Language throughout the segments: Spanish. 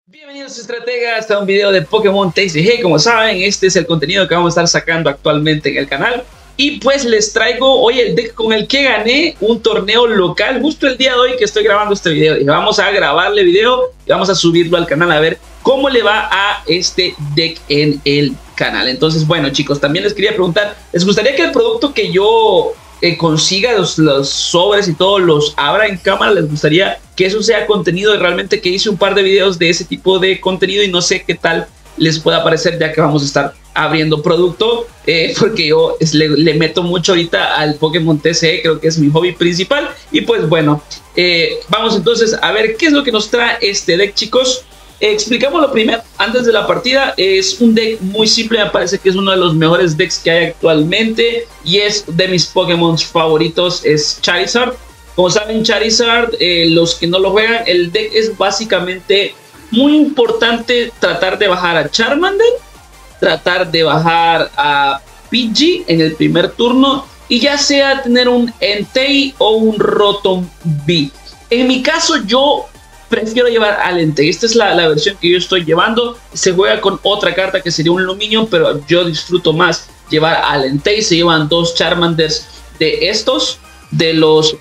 Bienvenidos estrategas a un video de Pokémon TCG. Como saben, este es el contenido que vamos a estar sacando actualmente en el canal. Y pues les traigo hoy el deck con el que gané un torneo local justo el día de hoy que estoy grabando este video. Y vamos a grabarle video y vamos a subirlo al canal a ver cómo le va a este deck en el canal. Entonces, bueno chicos, también les quería preguntar, ¿les gustaría que el producto que yo consiga los sobres y todos los abra en cámara? ¿Les gustaría que eso sea contenido? Realmente que hice un par de videos de ese tipo de contenido y no sé qué tal les pueda parecer, ya que vamos a estar abriendo producto, porque yo le meto mucho ahorita al Pokémon TCG, creo que es mi hobby principal. Y pues bueno, vamos entonces a ver qué es lo que nos trae este deck, chicos. Explicamos lo primero antes de la partida. Es un deck muy simple, me parece que es uno de los mejores decks que hay actualmente y es de mis Pokémon favoritos, es Charizard. Como saben, Charizard, los que no lo juegan, el deck es básicamente muy importante tratar de bajar a Charmander, tratar de bajar a Pidgey en el primer turno y ya sea tener un Entei o un Rotom B. En mi caso yo prefiero llevar al Entei. Esta es la versión que yo estoy llevando. Se juega con otra carta que sería un Luminio, pero yo disfruto más llevar al Entei. Se llevan dos Charmanders de estos, de los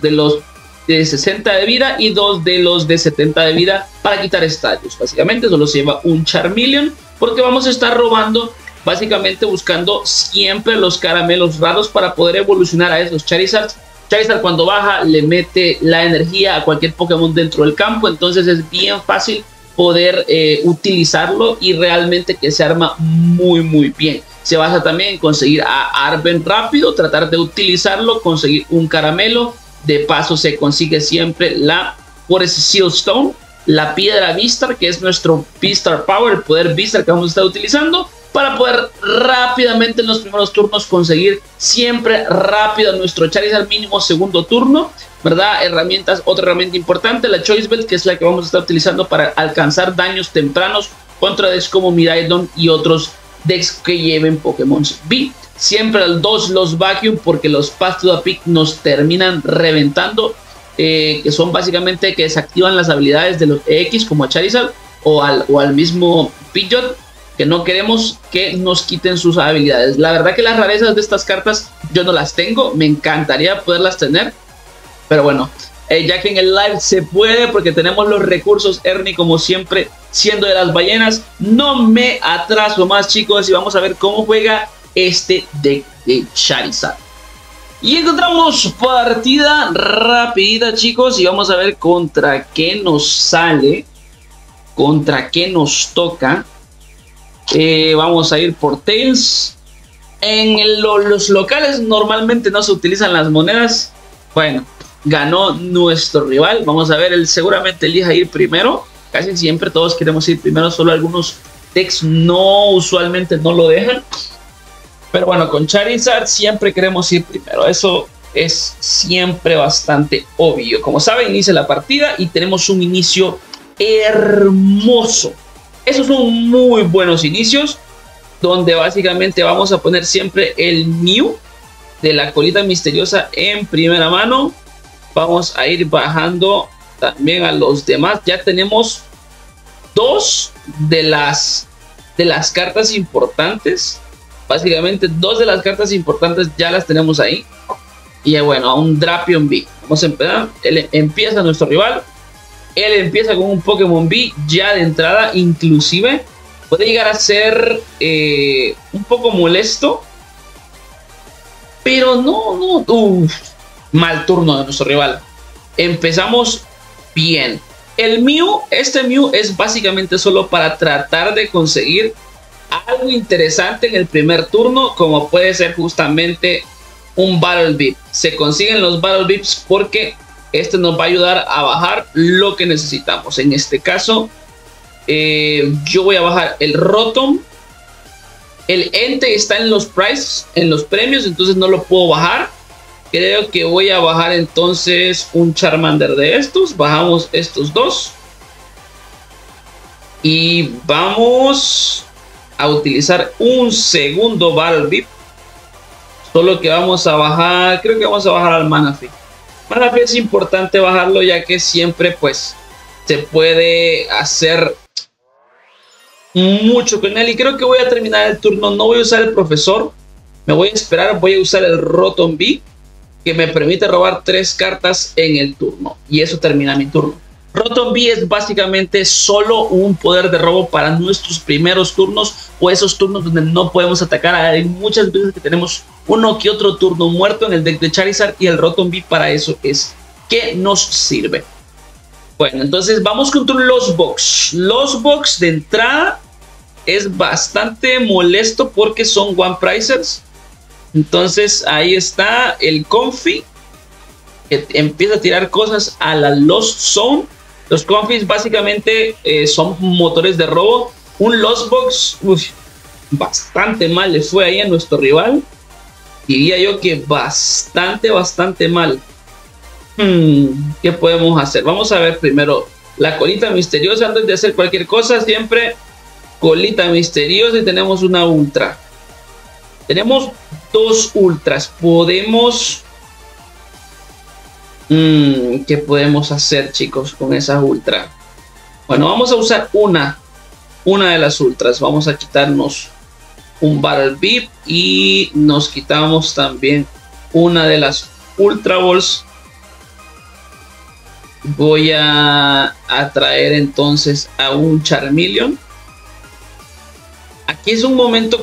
de 60 de vida y dos de los de 70 de vida para quitar estadios. Básicamente solo se lleva un Charmeleon porque vamos a estar robando, básicamente buscando siempre los caramelos raros para poder evolucionar a esos Charizards. Charizard cuando baja le mete la energía a cualquier Pokémon dentro del campo, entonces es bien fácil poder utilizarlo y realmente que se arma muy bien. Se basa también en conseguir a Arven rápido, tratar de utilizarlo, conseguir un caramelo. De paso se consigue siempre la Forest Seal Stone, la piedra Vistar, que es nuestro Vistar Power, el poder Vistar que vamos a estar utilizando para poder rápidamente en los primeros turnos conseguir siempre rápido nuestro Charizard mínimo segundo turno, ¿verdad? Herramientas, otra herramienta importante, la Choice Belt, que es la que vamos a estar utilizando para alcanzar daños tempranos contra decks como Miraidon y otros decks que lleven Pokémon B. Siempre al 2 los Vacuum, porque los Path to the Peak nos terminan reventando, que son básicamente que desactivan las habilidades de los EX como a Charizard o al mismo Pidgeot, que no queremos que nos quiten sus habilidades. La verdad que las rarezas de estas cartas yo no las tengo, me encantaría poderlas tener, pero bueno, ya que en el live se puede porque tenemos los recursos, Ernie como siempre siendo de las ballenas, no me atraso más chicos y vamos a ver cómo juega este deck de Charizard. Y encontramos partida rapidita chicos y vamos a ver contra qué nos sale, contra qué nos toca. Vamos a ir por Tails. En los locales normalmente no se utilizan las monedas. Bueno, ganó nuestro rival. Vamos a ver, él seguramente elija ir primero. Casi siempre todos queremos ir primero, solo algunos decks no, usualmente no lo dejan. Pero bueno, con Charizard siempre queremos ir primero. Eso es siempre bastante obvio. Como saben, inicia la partida y tenemos un inicio hermoso. Esos son muy buenos inicios, donde básicamente vamos a poner siempre el Mew de la colita misteriosa en primera mano. Vamos a ir bajando también a los demás. Ya tenemos dos de las cartas importantes. Básicamente dos de las cartas importantes ya las tenemos ahí. Y bueno, a un Drapion B. Vamos a empezar. Él empieza nuestro rival. Él empieza con un Pokémon B ya de entrada. Inclusive puede llegar a ser un poco molesto. Pero no. Mal turno de nuestro rival. Empezamos bien. El Mew, este Mew es básicamente solo para tratar de conseguir algo interesante en el primer turno, como puede ser justamente un Battle Beep. Se consiguen los Battle Beeps porque este nos va a ayudar a bajar lo que necesitamos. En este caso, yo voy a bajar el Rotom. El Entei está en los prices, en los premios, entonces no lo puedo bajar. Creo que voy a bajar entonces un Charmander de estos. Bajamos estos dos. Y vamos a utilizar un segundo Battle Beep. Solo que vamos a bajar, creo que vamos a bajar al Manaphy. Manaphy es importante bajarlo ya que siempre pues se puede hacer mucho con él y creo que voy a terminar el turno. No voy a usar el profesor, me voy a esperar, voy a usar el Rotom B, que me permite robar 3 cartas en el turno y eso termina mi turno. Rotom B es básicamente solo un poder de robo para nuestros primeros turnos o esos turnos donde no podemos atacar. Hay muchas veces que tenemos uno que otro turno muerto en el deck de Charizard y el Rotom B para eso es que nos sirve. Bueno, entonces vamos con un Lost Box. Lost Box de entrada es bastante molesto porque son One Pricers. Entonces ahí está el Comfy, que empieza a tirar cosas a la Lost Zone. Los Comfys básicamente son motores de robo. Un Lost Box, bastante mal le fue ahí a nuestro rival. Diría yo que bastante mal. ¿Qué podemos hacer? Vamos a ver primero la colita misteriosa antes de hacer cualquier cosa. Siempre colita misteriosa y tenemos una ultra. Tenemos 2 ultras. Podemos... ¿qué podemos hacer, chicos, con esa ultra? Bueno, vamos a usar una de las ultras. Vamos a quitarnos un Battle Beep y nos quitamos también una de las Ultra Balls. Voy a traer entonces a un Charmeleon. Aquí es un momento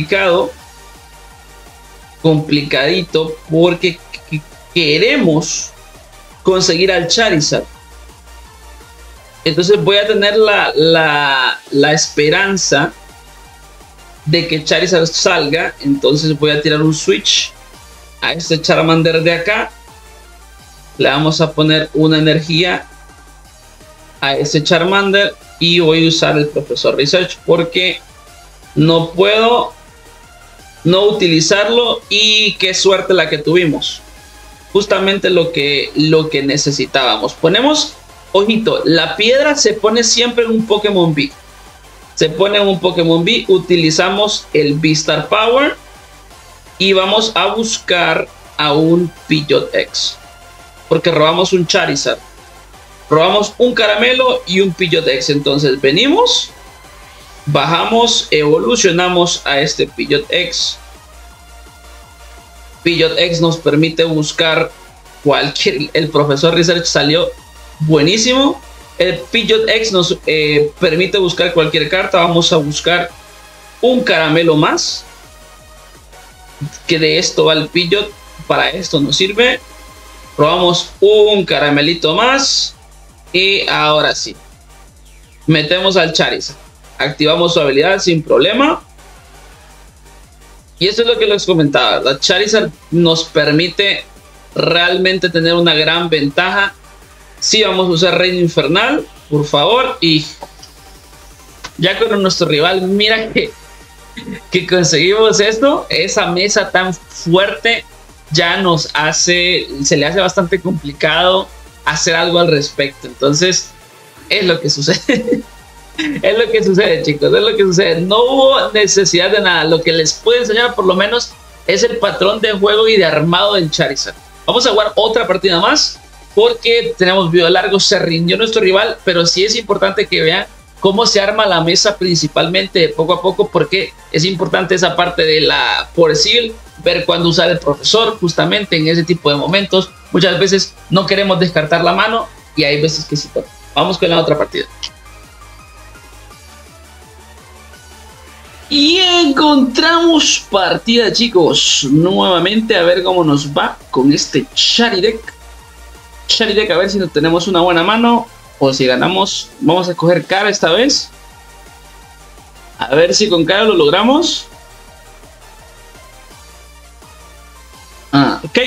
complicadito porque queremos conseguir al Charizard. Entonces voy a tener la esperanza de que Charizard salga. Entonces voy a tirar un switch a este Charmander de acá. Le vamos a poner una energía a ese Charmander y voy a usar el Profesor Research porque no puedo no utilizarlo. Y qué suerte la que tuvimos. Justamente lo que necesitábamos. Ponemos, ojito, la piedra se pone siempre en un Pokémon B. Se pone en un Pokémon B. Utilizamos el V-Star Power. Y vamos a buscar a un Pidgeot X. Porque robamos un Charizard. Robamos un Caramelo y un Pidgeot X. Entonces venimos. Bajamos, evolucionamos a este Pidgeot X. Pidgeot X nos permite buscar cualquier... El Profesor Research salió buenísimo. El Pidgeot X nos permite buscar cualquier carta. Vamos a buscar un Caramelo más. Que de esto va el Pidgeot. Para esto nos sirve. Probamos un Caramelito más. Y ahora sí. Metemos al Charizard. Activamos su habilidad sin problema. Y eso es lo que les comentaba, ¿verdad? Charizard nos permite realmente tener una gran ventaja. Sí, vamos a usar Reino Infernal, por favor. Y ya con nuestro rival, mira que conseguimos esto. Esa mesa tan fuerte ya se le hace bastante complicado hacer algo al respecto. Entonces, es lo que sucede. Es lo que sucede, chicos, es lo que sucede. No hubo necesidad de nada. Lo que les puedo enseñar por lo menos es el patrón de juego y de armado del Charizard. Vamos a jugar otra partida más porque tenemos video largo. Se rindió nuestro rival, pero sí es importante que vean cómo se arma la mesa principalmente poco a poco, porque es importante esa parte de la Force Seal, ver cuándo usar el profesor justamente en ese tipo de momentos. Muchas veces no queremos descartar la mano y hay veces que sí toca. Vamos con la otra partida. Y encontramos partida, chicos. Nuevamente a ver cómo nos va con este Charizard. Charizard, a ver si tenemos una buena mano o si ganamos. Vamos a coger cara esta vez. A ver si con cara lo logramos. Ok.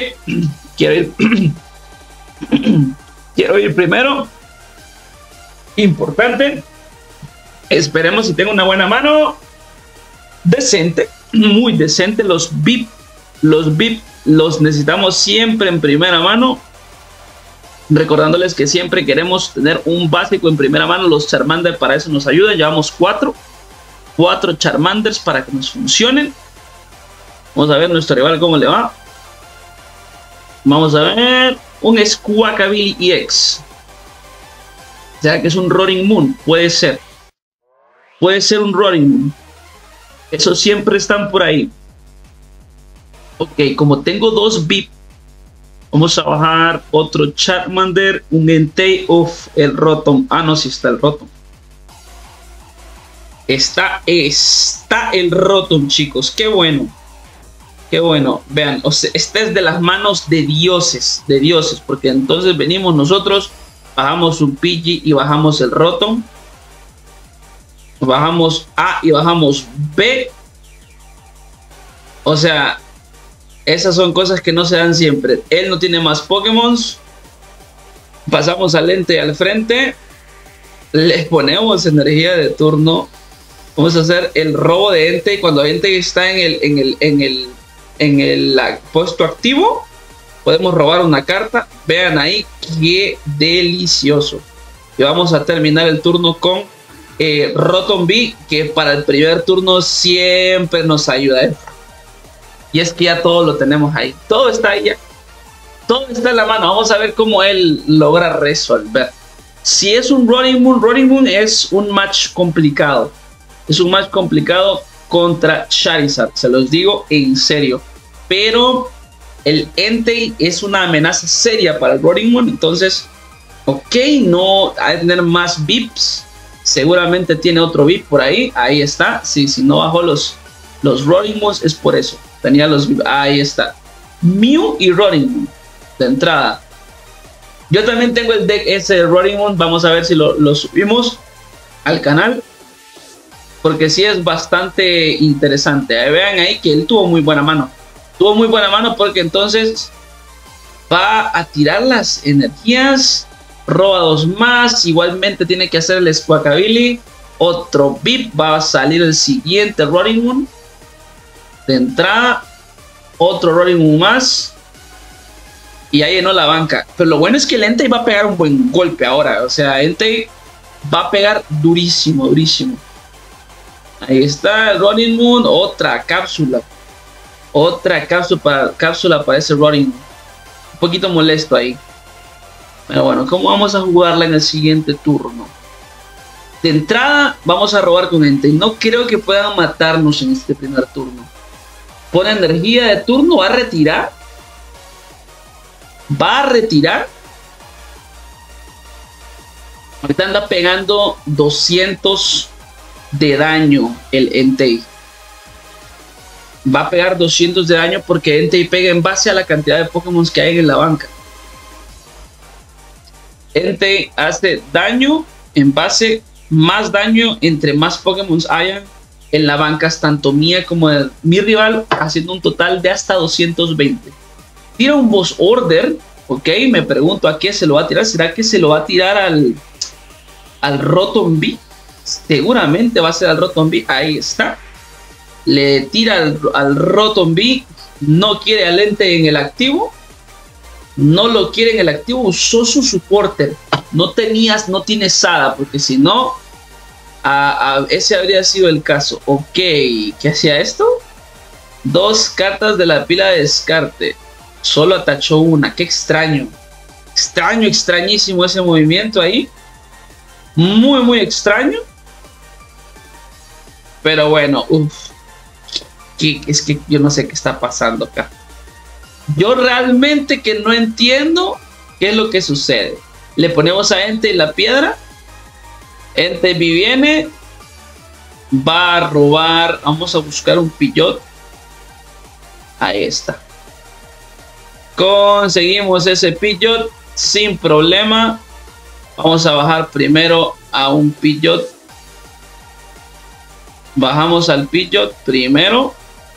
Quiero ir primero. Importante. Esperemos si tengo una buena mano. Decente, muy decente. Los VIP los necesitamos siempre en primera mano. Recordándoles que siempre queremos tener un básico en primera mano. Los Charmander para eso nos ayudan. Llevamos 4 Charmanders para que nos funcionen. Vamos a ver nuestro rival cómo le va. Vamos a ver un Squawkabilly EX. ¿Será que es un Roaring Moon? Puede ser. puede ser un Roaring. Eso siempre están por ahí. Ok, como tengo 2 VIP, vamos a bajar otro Charmander, un Entei of el Rotom. Ah, no, sí está el Rotom. Está el Rotom, chicos. Qué bueno. Qué bueno. Vean, o sea, esta es de las manos de dioses. De dioses. Porque entonces venimos nosotros, bajamos un Pidgey y bajamos el Rotom. Bajamos A y bajamos B. O sea, esas son cosas que no se dan siempre. Él no tiene más Pokémon. Pasamos al Entei al frente. Le ponemos energía de turno. Vamos a hacer el robo de Entei. Cuando Entei está en el puesto activo, podemos robar una carta. Vean ahí, qué delicioso. Y vamos a terminar el turno con Rotom B, que para el primer turno siempre nos ayuda, ¿eh? Y es que ya todo lo tenemos ahí. Todo está ahí ya. Todo está en la mano. Vamos a ver cómo él logra resolver. Si es un Roaring Moon es un match complicado. Es un match complicado contra Charizard. Se los digo en serio. Pero el Entei es una amenaza seria para el Roaring Moon. Entonces, ok, no hay que tener más VIPs. Seguramente tiene otro VIP por ahí. Ahí está. Sí, si no bajó los Roaring Moons es por eso. Tenía los VIP. Ahí está. Mew y Roaring Moon. De entrada. Yo también tengo el deck ese de Roaring Moon. Vamos a ver si lo subimos al canal. Porque sí es bastante interesante. Vean ahí que él tuvo muy buena mano. Tuvo muy buena mano porque entonces va a tirar las energías. Roba 2 más. Igualmente tiene que hacer el Squawkabilly. Otro VIP. Va a salir el siguiente Roaring Moon. De entrada. Otro Roaring Moon más. Y ahí llenó la banca. Pero lo bueno es que el Entei va a pegar un buen golpe ahora. O sea, Entei va a pegar durísimo, durísimo. Ahí está el Roaring Moon. Otra cápsula. Otra cápsula para ese Roaring Moon. Un poquito molesto ahí. Pero bueno, ¿cómo vamos a jugarla en el siguiente turno? De entrada, vamos a robar con Entei. No creo que puedan matarnos en este primer turno. Pone energía de turno. Va a retirar. Va a retirar. Ahorita anda pegando 200 de daño el Entei. Va a pegar 200 de daño porque Entei pega en base a la cantidad de Pokémon que hay en la banca. Entei hace daño en base, más daño entre más Pokémon hayan en la banca, tanto mía como de mi rival, haciendo un total de hasta 220. Tira un Boss Order, ok, me pregunto a qué se lo va a tirar. ¿Será que se lo va a tirar al Rotom B? Seguramente va a ser al Rotom B. Ahí está. Le tira al Rotom B. No quiere al Entei en el activo. No lo quiere en el activo. Usó su supporter. No tiene Sada, porque si no, ese habría sido el caso. Ok, ¿qué hacía esto? 2 cartas de la pila de descarte. Solo atachó una. Qué extraño. Extraño, extrañísimo ese movimiento ahí. Muy, muy extraño. Pero bueno, es que yo no sé qué está pasando acá. Yo realmente que no entiendo qué es lo que sucede. Le ponemos a Entei la piedra. Entei viene. Va a robar. Vamos a buscar un Pidgeot. Ahí está. Conseguimos ese Pidgeot sin problema. Vamos a bajar primero a un Pidgeot. Bajamos al Pidgeot primero.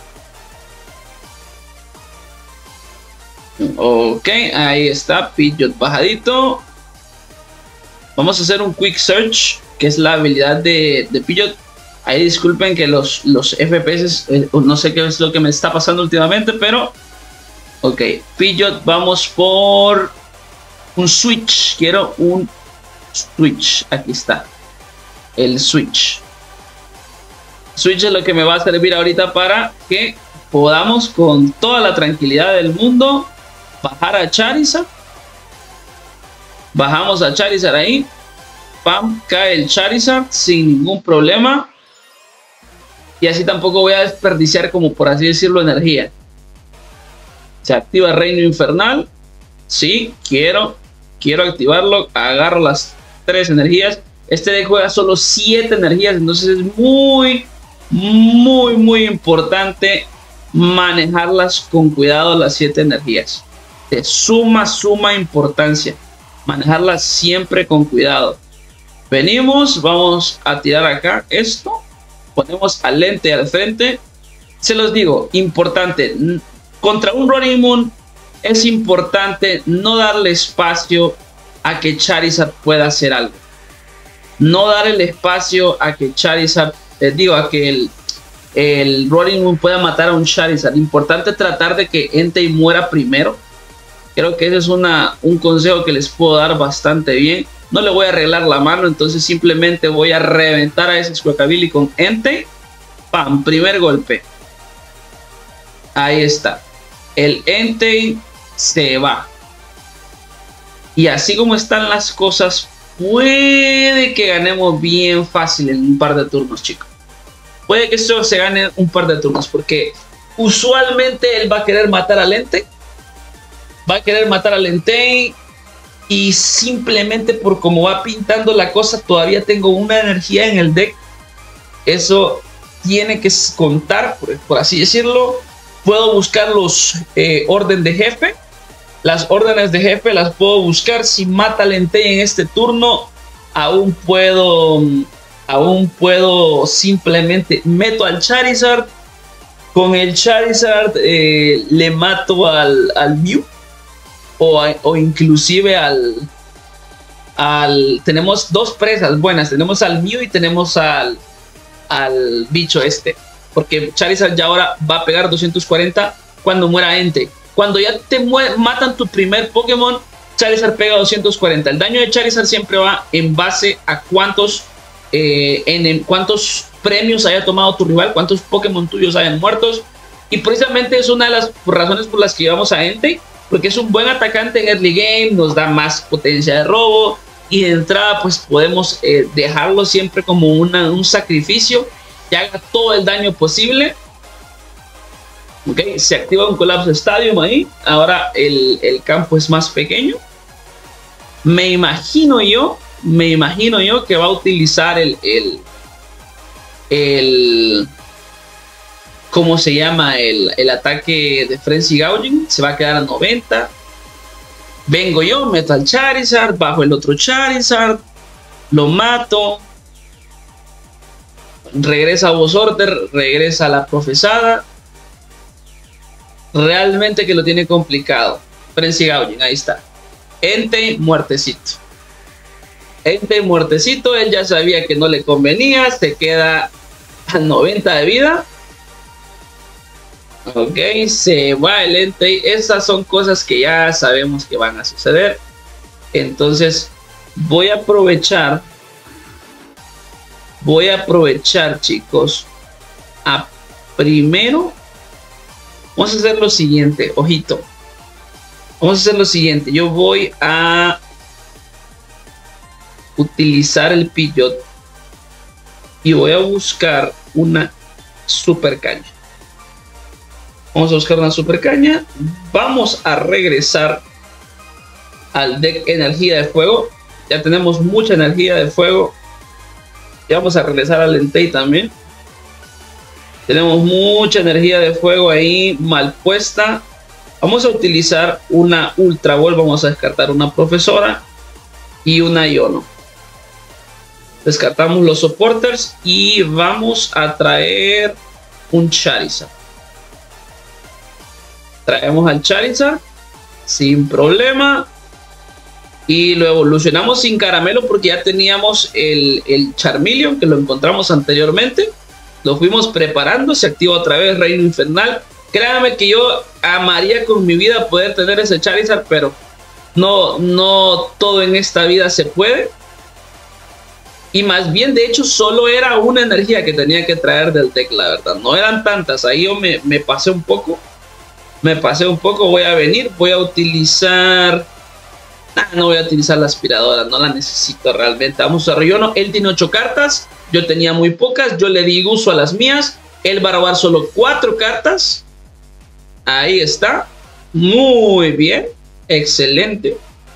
Ok, ahí está, Pidgeot bajadito. Vamos a hacer un Quick Search, que es la habilidad de Pidgeot. Ahí disculpen que los FPS, no sé qué es lo que me está pasando últimamente, pero... Ok, Pidgeot, vamos por un Switch. Quiero un Switch, aquí está. El Switch. Switch es lo que me va a servir ahorita para que podamos con toda la tranquilidad del mundo bajar a Charizard. Bajamos a Charizard ahí. Pam, cae el Charizard sin ningún problema. Y así tampoco voy a desperdiciar, como por así decirlo, energía. Se activa Reino Infernal. Sí, quiero activarlo. Agarro las 3 energías. Este deck juega solo 7 energías, entonces es muy importante manejarlas con cuidado, las 7 energías. De suma importancia. Manejarlas siempre con cuidado. Venimos, vamos a tirar acá esto. Ponemos al Entei al frente. Se los digo, importante. Contra un Roaring Moon es importante no darle espacio a que Charizard pueda hacer algo. No dar el espacio a que Charizard, a que el Roaring Moon pueda matar a un Charizard. Importante tratar de que Entei muera primero. Creo que ese es un consejo que les puedo dar bastante bien. No le voy a arreglar la mano, entonces simplemente voy a reventar a ese Squawkabilly con Entei. ¡Pam! Primer golpe. Ahí está. El Entei se va. Y así como están las cosas, puede que ganemos bien fácil en un par de turnos, chicos. Puede que esto se gane un par de turnos, porque usualmente él va a querer matar al Entei. Va a querer matar al Entei. Y simplemente por cómo va pintando la cosa, todavía tengo una energía en el deck. Eso tiene que contar, por así decirlo. Puedo buscar los orden de jefe. Las órdenes de jefe las puedo buscar. Si mata al Entei en este turno, aún puedo simplemente meto al Charizard. Con el Charizard le mato al Mew. O inclusive tenemos 2 presas buenas. Tenemos al Mew y tenemos al bicho este. Porque Charizard ya ahora va a pegar 240 cuando muera Entei. Cuando ya te matan tu primer Pokémon, Charizard pega 240. El daño de Charizard siempre va en base a cuántos premios haya tomado tu rival, cuántos Pokémon tuyos hayan muertos. Y precisamente es una de las razones por las que llevamos a Entei. Porque es un buen atacante en early game, nos da más potencia de robo. Y de entrada pues podemos dejarlo siempre como un sacrificio que haga todo el daño posible. Ok, se activa un Collapse Stadium ahí. Ahora el campo es más pequeño. Me imagino yo que va a utilizar ¿cómo se llama? El ataque de Frenzy Gouging. Se va a quedar a 90. Vengo yo, meto al Charizard, bajo el otro Charizard, lo mato. Regresa a Boss Order, regresa a la profesada. Realmente que lo tiene complicado. Frenzy Gouging, ahí está. Entei muertecito. Entei muertecito, él ya sabía que no le convenía, se queda a 90 de vida. Ok, se va el Entei. Esas son cosas que ya sabemos que van a suceder. Entonces voy a aprovechar, chicos. Primero vamos a hacer lo siguiente, ojito. Vamos a hacer lo siguiente. Yo voy a utilizar el Pidgeot y voy a buscar una super caña. Vamos a buscar una super caña. Vamos a regresar al deck energía de fuego. Ya tenemos mucha energía de fuego. Y vamos a regresar al Entei también. Tenemos mucha energía de fuego ahí mal puesta. Vamos a utilizar una Ultra Ball. Vamos a descartar una profesora y una Iono. Descartamos los supporters y vamos a traer un Charizard. Traemos al Charizard sin problema y lo evolucionamos sin caramelo porque ya teníamos el Charmeleon que lo encontramos anteriormente. Lo fuimos preparando, se activa otra vez Reino Infernal. Créanme que yo amaría con mi vida poder tener ese Charizard, pero no todo en esta vida se puede. Y más bien, de hecho, solo era una energía que tenía que traer del deck, la verdad. No eran tantas, ahí yo me pasé un poco. Voy a venir, voy a utilizar... no voy a utilizar la aspiradora, no la necesito realmente. Vamos a Iono, él tiene 8 cartas, yo tenía muy pocas, yo le di uso a las mías. Él va a robar solo 4 cartas. Ahí está. Muy bien. Excelente.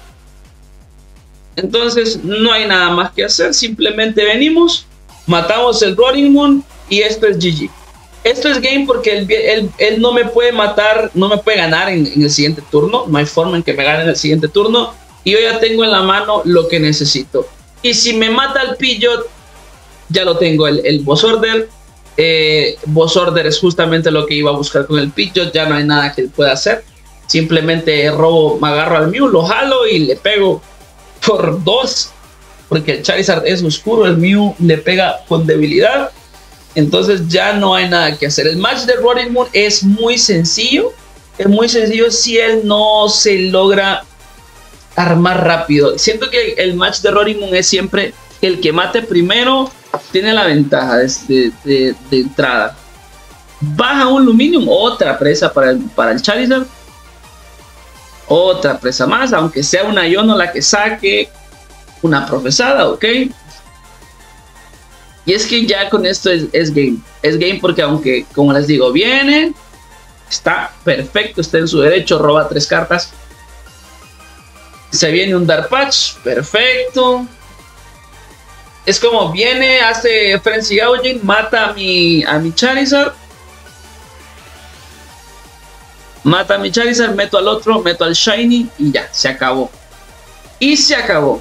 Entonces no hay nada más que hacer. Simplemente venimos, matamos el Roaring Moon y esto es GG. Esto es game porque él no me puede matar, no me puede ganar en el siguiente turno. No hay forma en que me gane en el siguiente turno. Y yo ya tengo en la mano lo que necesito. Y si me mata el Pidgeot, ya lo tengo, el Boss Order. Boss Order es justamente lo que iba a buscar con el Pidgeot. Ya no hay nada que él pueda hacer. Simplemente robo, me agarro al Mew, lo jalo y le pego por 2. Porque el Charizard es oscuro, el Mew le pega con debilidad. Entonces ya no hay nada que hacer. El match de Roaring Moon es muy sencillo. Es muy sencillo si él no se logra armar rápido. Siento que el match de Roaring Moon es siempre el que mate primero tiene la ventaja de entrada. Baja un Luminum, otra presa para el Charizard. Otra presa más, aunque sea una Iono la que saque. Una profesada, ok. Y es que ya con esto es game. Es game porque aunque, como les digo, viene, está perfecto, está en su derecho, roba 3 cartas. Se viene un Dark Patch, perfecto. Es como viene, hace Frenzy Gouging, mata a mi Charizard. Mata a mi Charizard, meto al otro, meto al Shiny y ya, se acabó. Y se acabó.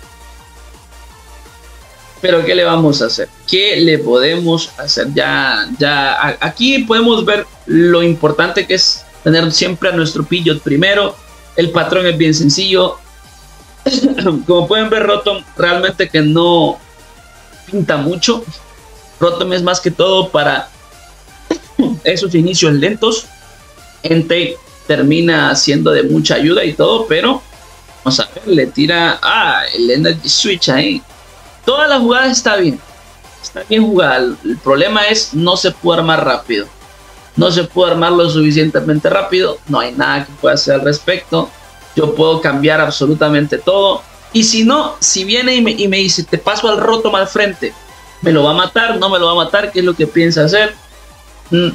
Pero ¿qué le vamos a hacer? ¿Qué le podemos hacer? Ya aquí podemos ver lo importante que es tener siempre a nuestro Pidgeot primero. El patrón es bien sencillo. Como pueden ver, Rotom realmente que no pinta mucho. Rotom es más que todo para esos inicios lentos. Entei termina siendo de mucha ayuda y todo, pero vamos a ver, le tira el Energy Switch ahí. Toda la jugada está bien jugada. El problema es no se puede armar rápido. No se puede armar lo suficientemente rápido. No hay nada que pueda hacer al respecto. Yo puedo cambiar absolutamente todo. Y si no, si viene y me dice, te paso al Rotom al frente, ¿me lo va a matar? ¿No me lo va a matar? ¿Qué es lo que piensa hacer? Es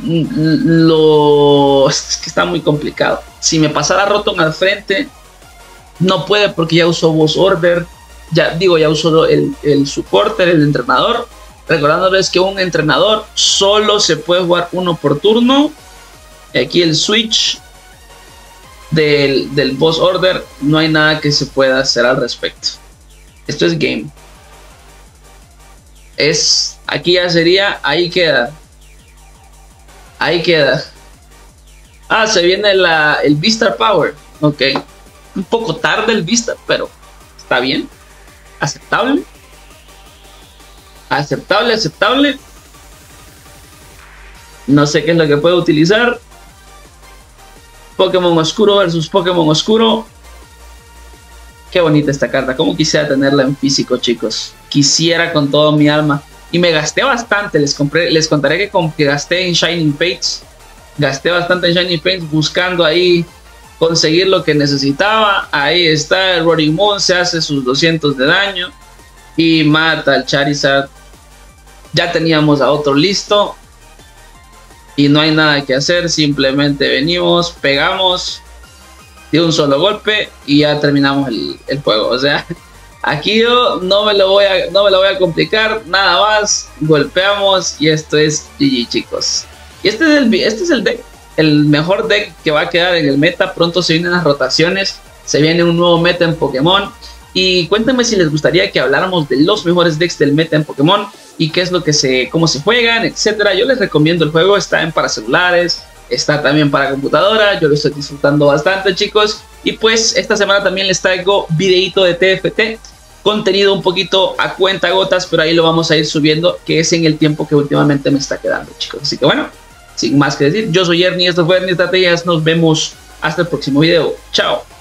que está muy complicado. Si me pasara Rotom al frente, no puede porque ya usó Boss Order. Ya usó el supporter, el entrenador. Recordándoles que un entrenador solo se puede jugar uno por turno. Y aquí el switch del Boss Order, no hay nada que se pueda hacer al respecto. Esto es game. Aquí ya sería, ahí queda. Ahí queda. Se viene el V-Star Power. Ok. Un poco tarde el V-Star, pero está bien. Aceptable. Aceptable. No sé qué es lo que puedo utilizar. Pokémon Oscuro versus Pokémon Oscuro. Qué bonita esta carta. Como quisiera tenerla en físico, chicos. Quisiera con todo mi alma. Y me gasté bastante. Les contaré que gasté en Shining Fates. Gasté bastante en Shining Fates buscando ahí conseguir lo que necesitaba. Ahí está el Roaring Moon, se hace sus 200 de daño y mata al Charizard. Ya teníamos a otro listo y no hay nada que hacer, simplemente venimos, pegamos de un solo golpe y ya terminamos el juego. O sea, aquí yo no me lo voy a complicar nada más, golpeamos y esto es GG, chicos. Y este es el deck. El mejor deck que va a quedar en el meta. Pronto se vienen las rotaciones, se viene un nuevo meta en Pokémon. Y cuéntenme si les gustaría que habláramos de los mejores decks del meta en Pokémon y qué es lo que cómo se juegan, etcétera. Yo les recomiendo el juego, está para celulares, está también para computadora. Yo lo estoy disfrutando bastante, chicos. Y pues esta semana también les traigo videito de TFT, contenido un poquito a cuentagotas, pero ahí lo vamos a ir subiendo, que es en el tiempo que últimamente me está quedando, chicos. Así que bueno, sin más que decir, yo soy Ernie, esto fue Ernie Estrategias, nos vemos hasta el próximo video, chao.